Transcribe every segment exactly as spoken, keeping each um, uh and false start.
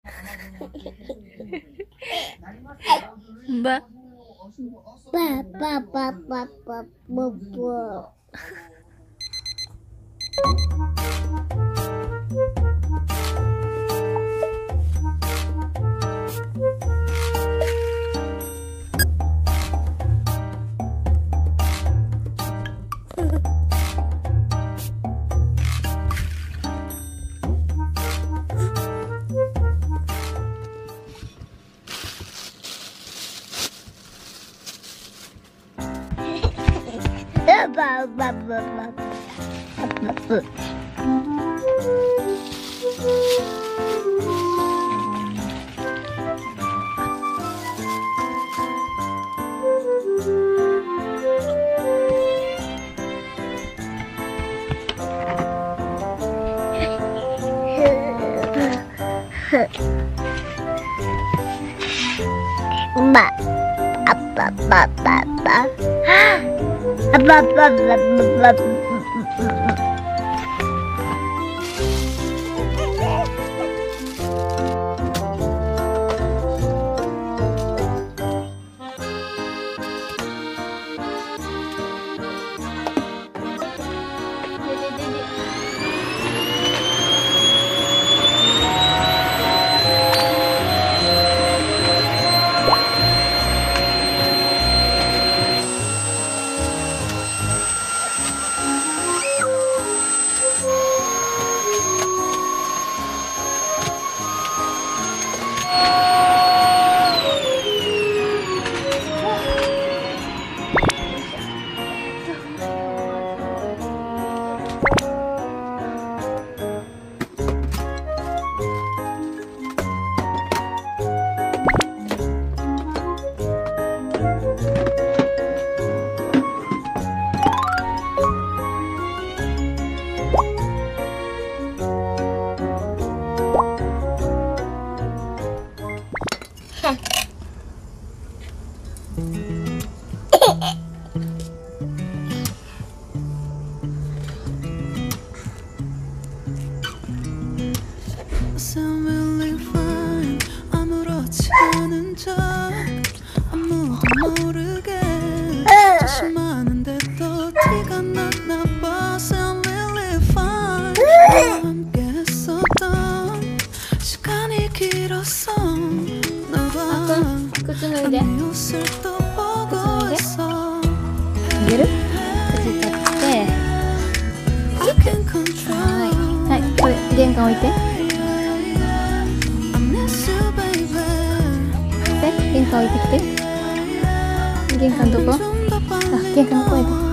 Mbak. Ba ba ba ba ba ba ba. Ba ba ba ba. Ba apa ba ba ba. Ba ba ba ba ba. 靴脱いで。靴脱いで。入れる？靴取って。はい。はい。これ玄関置いて。で、玄関置いてきて。玄関どこ？あ、玄関ここ。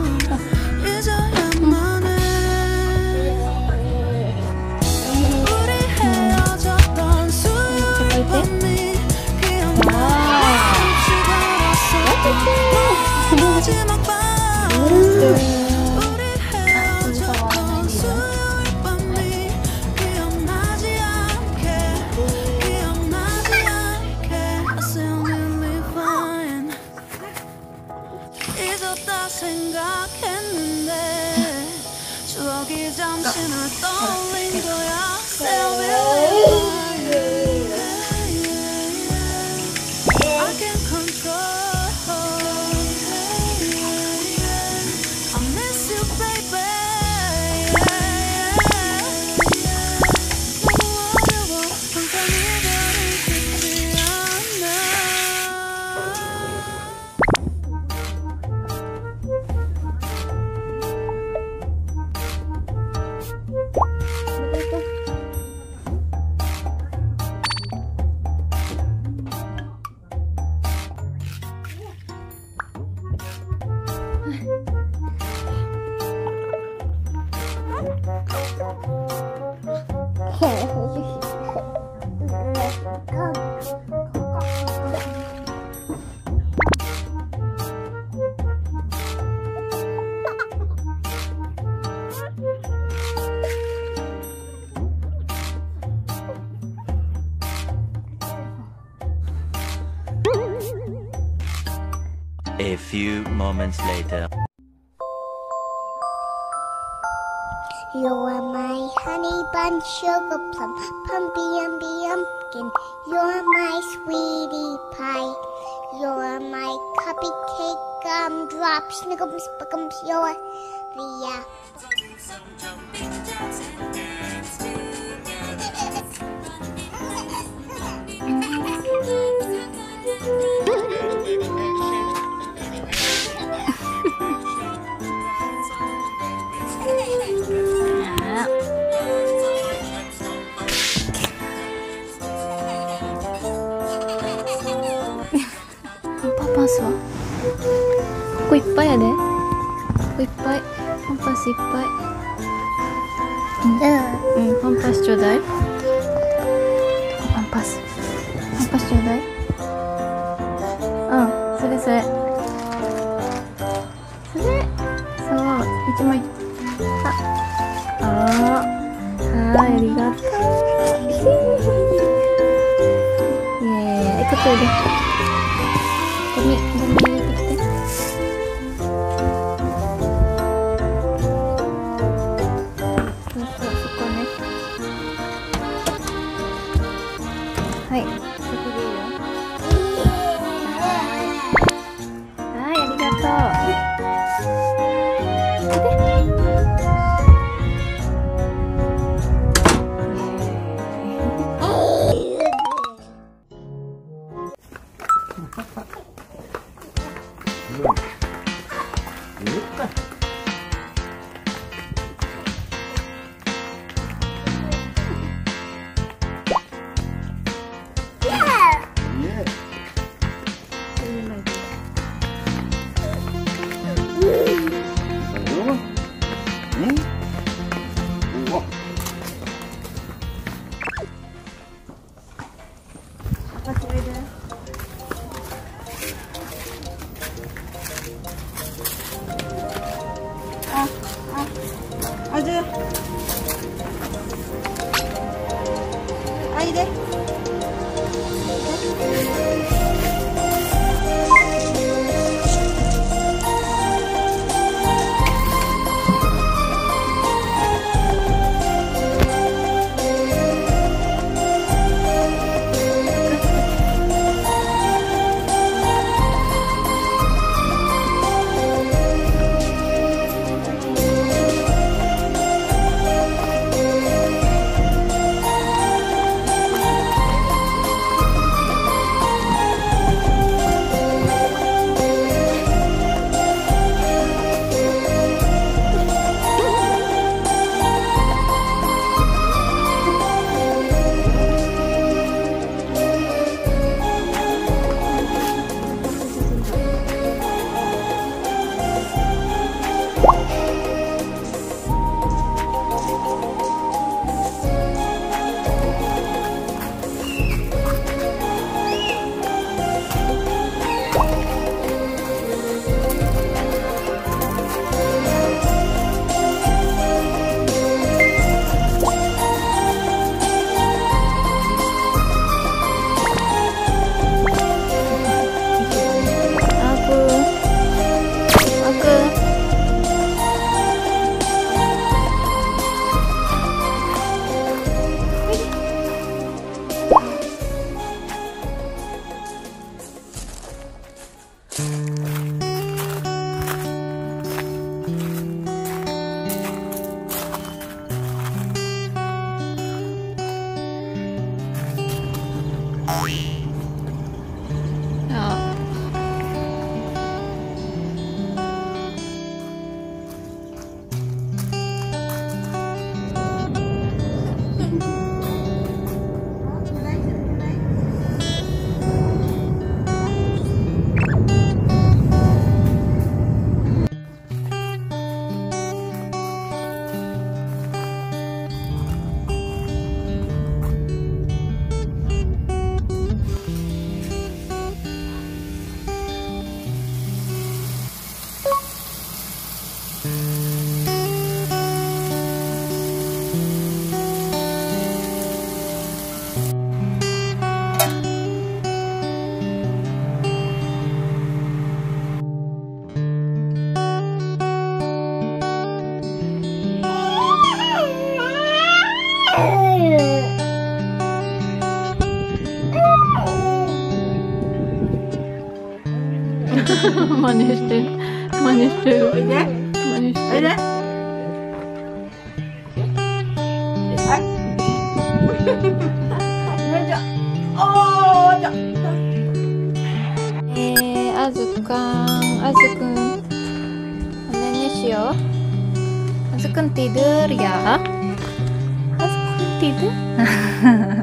A few moments later. You are my honey bun, sugar plum, pumpy umby um, chicken. You're my sweetie pie. You're my cupcake gumdrop. Snickums, buckums, you're the apple. パンパスはここいっぱいやで。ここいっぱい。パンパスいっぱい。うん、うん、パンパスちょうだい。パンパス。パンパスちょうだい。うん、それそれ。それ。そう、一枚。あ、あー、はい、ありがとう。イエーイ、こっちおいで。ゴミ、ゴミ入れてきて。そうそう、そこね。はい、そこでいいよ。はい、ありがとう。 아주 아이래 真似してる。真似してる。 おいで。 真似してる。 おいで。はい。よいしょ。おーっと。 えー、あずかん、あずくん。Nenek Shio. Azkanya tidur ya. Azkanya tidur.